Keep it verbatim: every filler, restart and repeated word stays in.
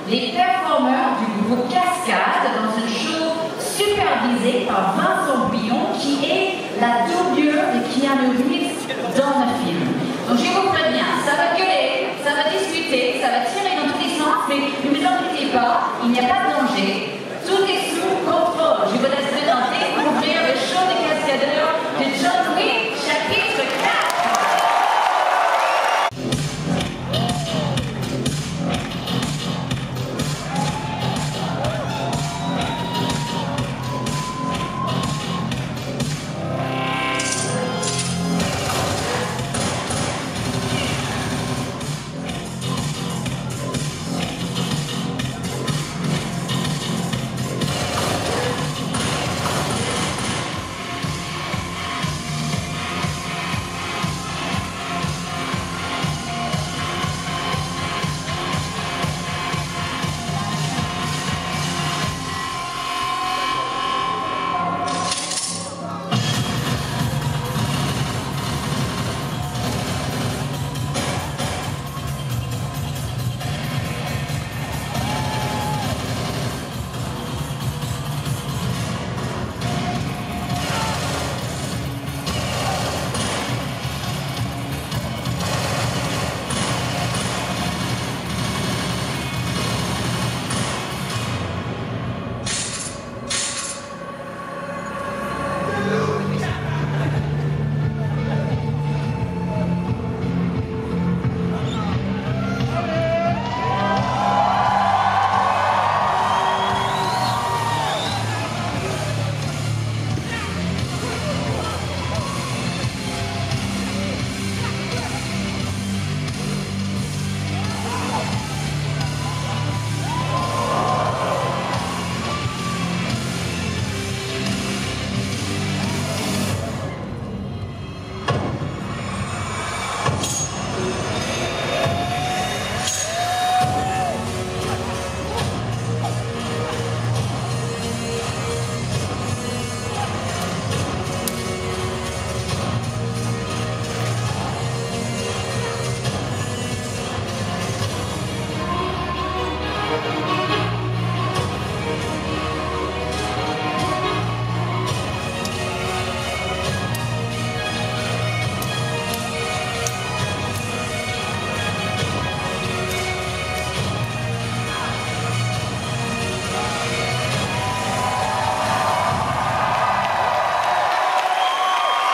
les performeurs du groupe Cascade dans un show supervisé par Vincent Bouillon, qui est la doublure de Keanu Reeves dans le film. Donc je vous préviens, ça va gueuler, ça va discuter, ça va tirer dans tous les sens, mais ne vous inquiétez pas, il n'y a pas de